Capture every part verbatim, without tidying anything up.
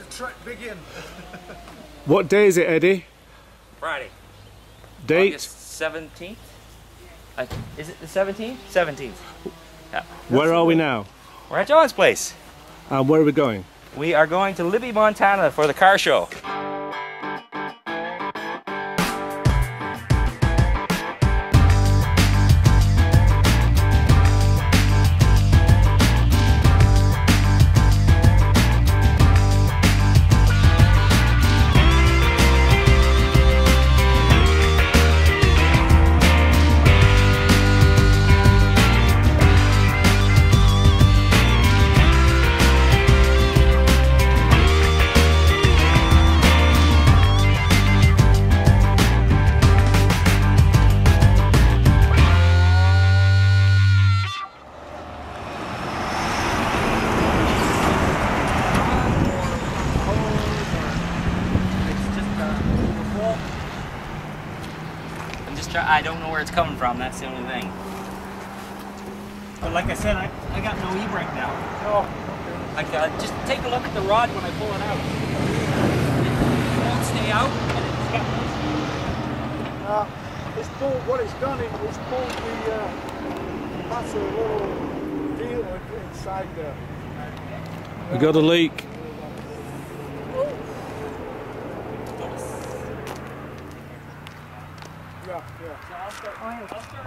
trek begin. What day is it, Eddie? Friday. Date? August seventeenth. Uh, is it the seventeenth? seventeenth. Yeah. Where are we now? We're at John's place. And where are we going? We are going to Libby, Montana for the car show. I don't know where it's coming from, that's the only thing. But like I said, I, I got no e-brake now. Oh, I got, just take a look at the rod when I pull it out. It won't stay out, and it's got no... Uh, it's pulled, what it's done, it, it's pulled the uh, massive little deal inside there. We got a leak. Yeah, yeah. So I'll start, I'll start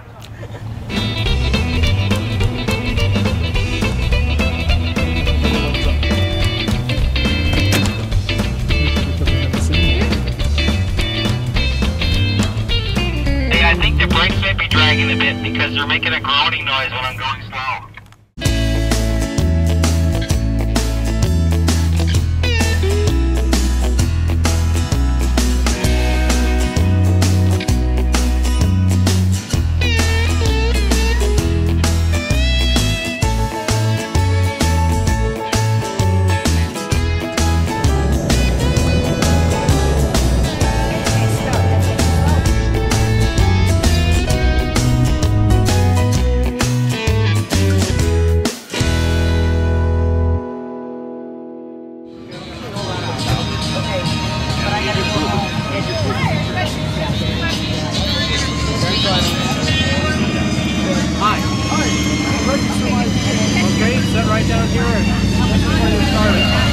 Hey, I think the brakes might be dragging a bit because they're making a groaning noise when I'm going slow. Okay, set right down here. This is where we started.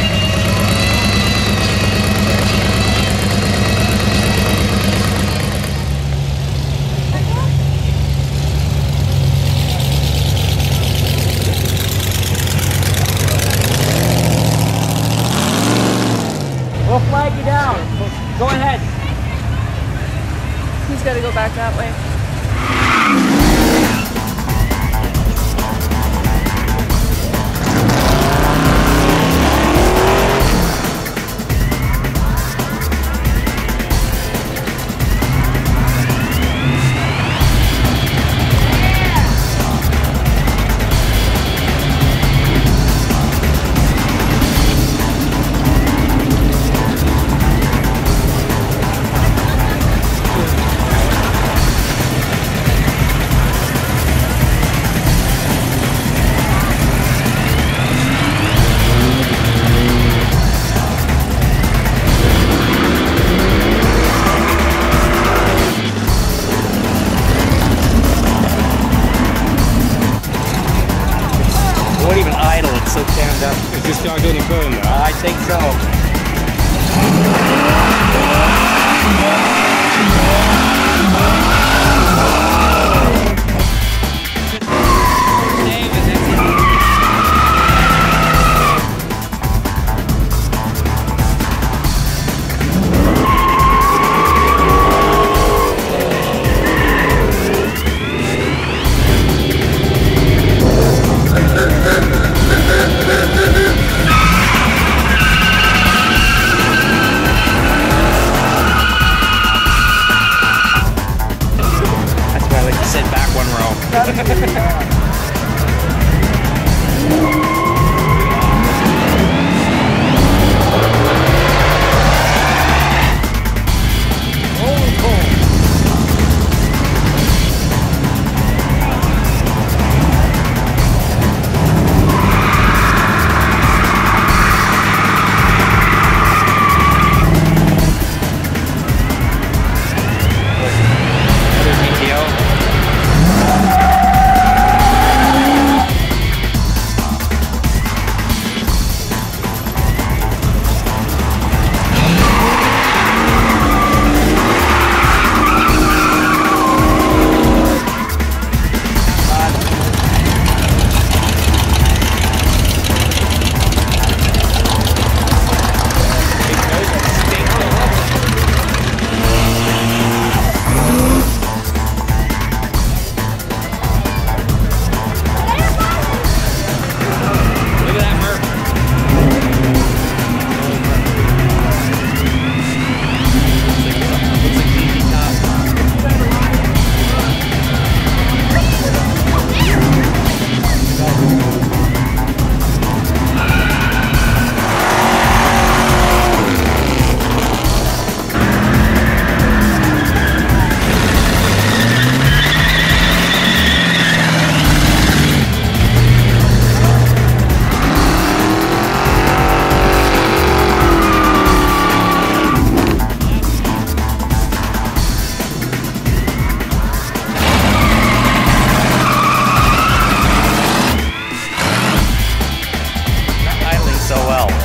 We'll flag you down. Go ahead. He's got to go back that way. It won't even idle, it's so jammed up. Is this guy going to burn now? I think so.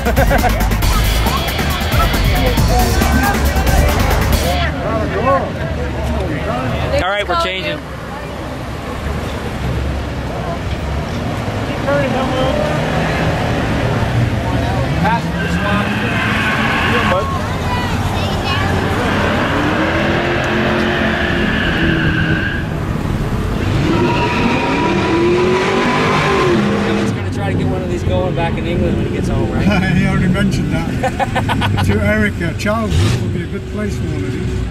All right, we're changing. Passenger spot. Yeah, bud. Someone's gonna try to get one of these going back in England when he gets home, right? He already mentioned that. To Erica, Charles would be a good place for one of these.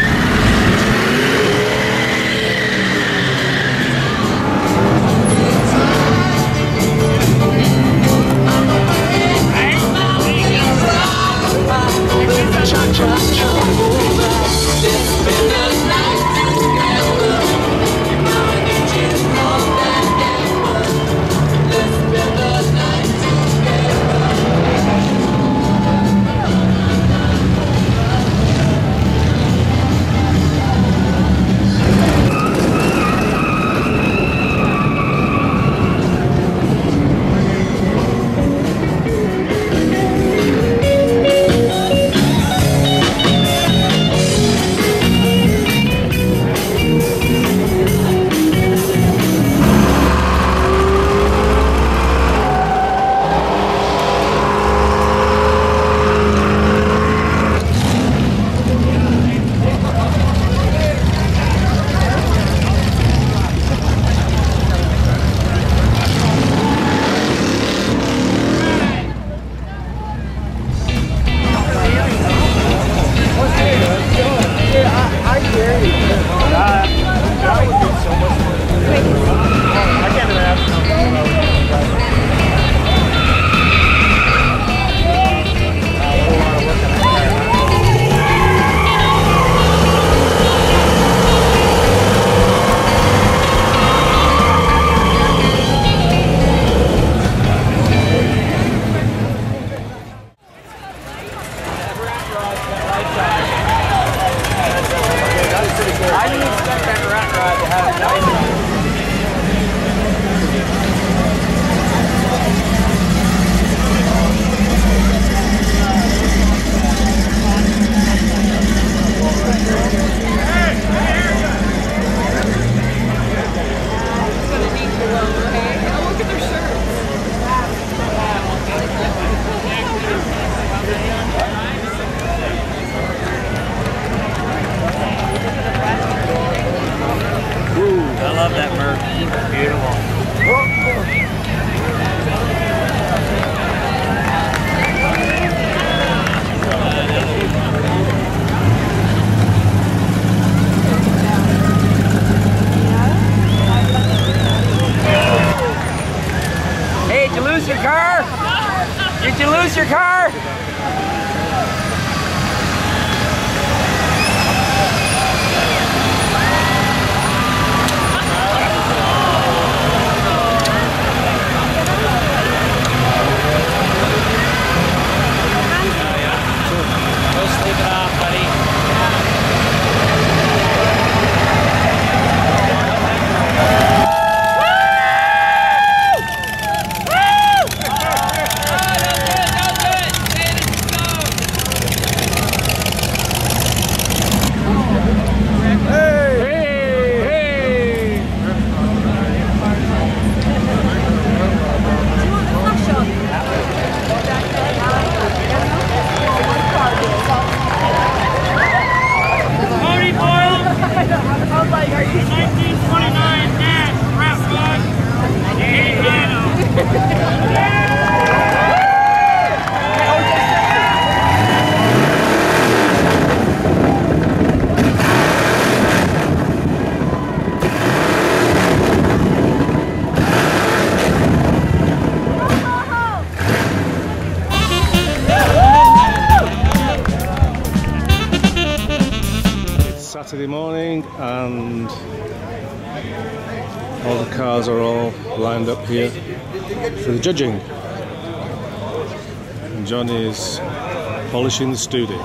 Did you lose your car? Saturday morning and all the cars are all lined up here for the judging, and John is polishing the studio.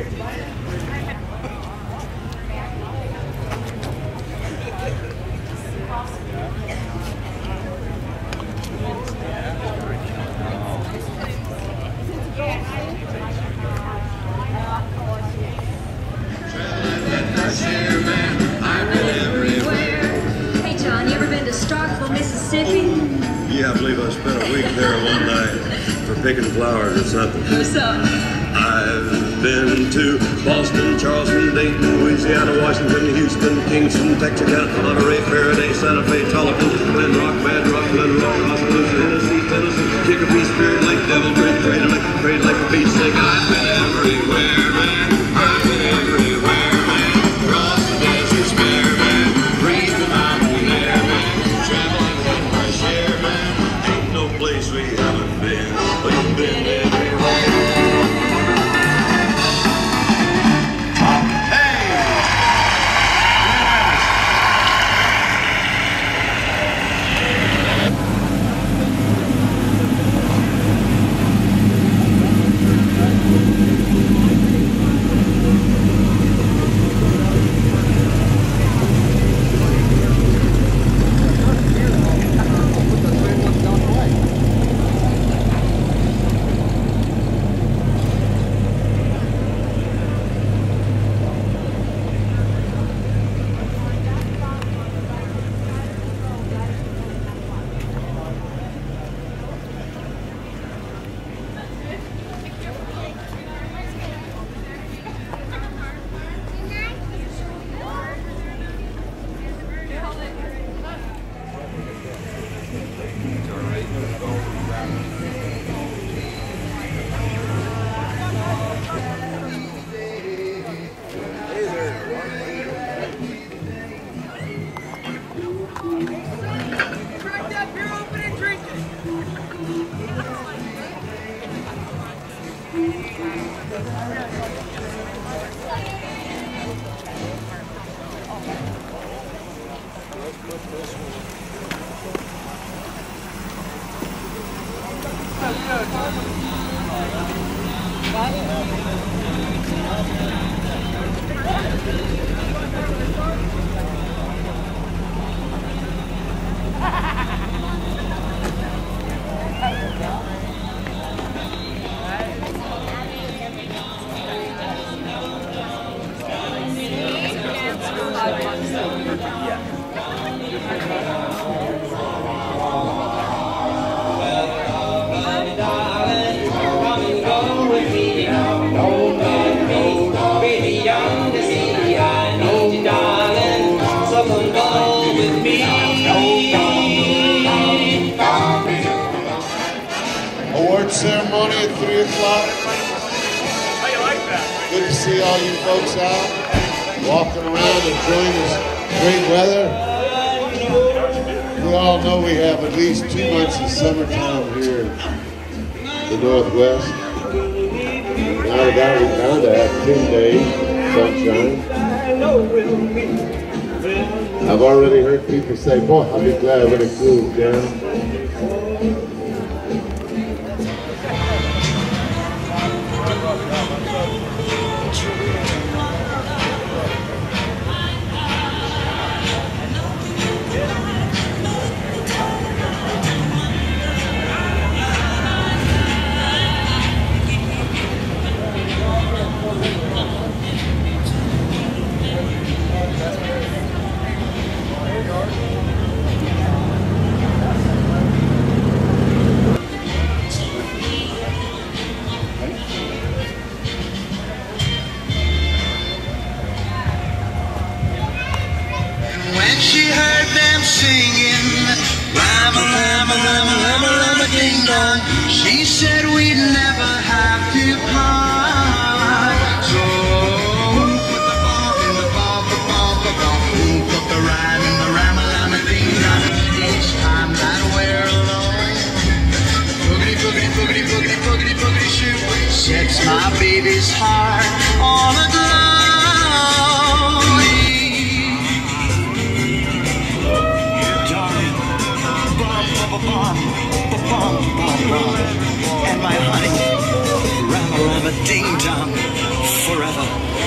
Yeah, I believe I spent a week there one night for picking flowers or something. What's up? I've been to Boston, Charleston, Dayton, Louisiana, Washington, Houston, Kingston, Texarkana, Monterey, Faraday, Santa Fe, Tullapan, Glen Rock, Bad Rock, Glen Rock, Tuscaloosa, Tennessee, Tennessee, Chicopee, Spirit Lake, Devil Bridge, Crater Lake, Crater Lake, for Pete's sake. I've been everywhere, man. I've been everywhere, man. Across the desert's bare, man. Breathe the mountain air, man. Traveling with my share, man. Ain't no place we haven't been. We've been everywhere. Ceremony at three o'clock. How you like that? Good to see all you folks out, walking around, enjoying this great weather. We all know we have at least two months of summertime here in the Northwest. Now we got we bound to have ten days sunshine. I've already heard people say, boy, I'll be glad when it cools down. She heard them singing, rama, rama, rama, rama, rama, ding dong. She said we'd never have to part. So put the ball in the ball, the ball, the ball. Put the rhyme in the rama, rama, ding dong. Each time that we're alone, boogity, boogity, boogity, boogity, boogity, boogity, shoot sets my baby's heart on a glow. And my honey, rama rama ding dong, forever.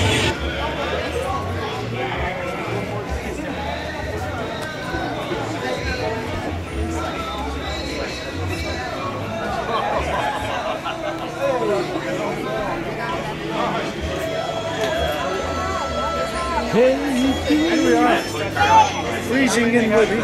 Here we are, freezing in Libby.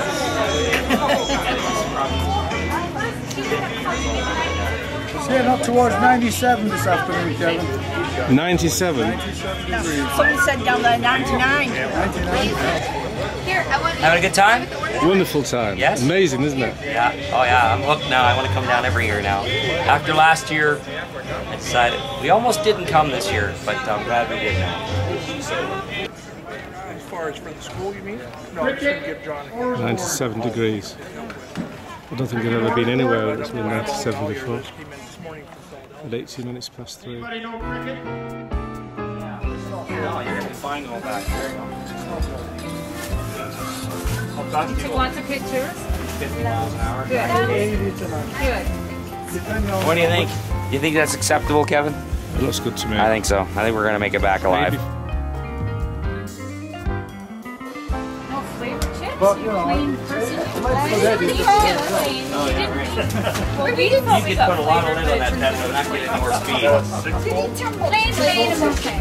It's getting up towards ninety-seven this afternoon, Kevin. ninety-seven? Someone said down there ninety-nine. Here, I want Having a good time? Wonderful time. Yes? Amazing, isn't it? Yeah. Oh yeah, I'm hooked now. I want to come down every year now. After last year, I decided, we almost didn't come this year, but I'm glad we did now. As far as for the school, you mean? No, it's going to give Johnny. ninety-seven degrees. I don't think I've ever been anywhere that's been ninety-seven before. At eighteen minutes past three. Oh, you're going to be fine going back. There you go. You took lots of pictures? fifty miles an hour. Good. Good. What do you think? You think that's acceptable, Kevin? It looks good to me. I think so. I think we're going to make it back alive. Maybe. No flavor chips? But, You you know, clean person. that is You just- clean. Oh, yeah, right. Well, we didn't You could put a lot of lid on that test, so not getting more speed. Plain, plain, and okay.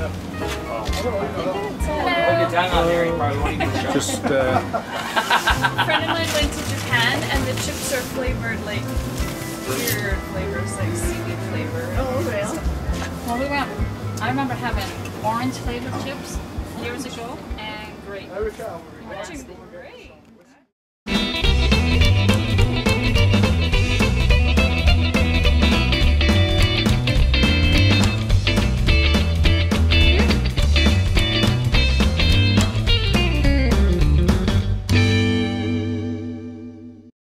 Put your tongue on there, you probably won't even show. Just, uh, A friend of mine went to Japan and the chips are flavored like weird flavors, like seaweed flavor. Oh, really? Well, we went, I remember having orange flavored chips years ago, and great. There we go. Watching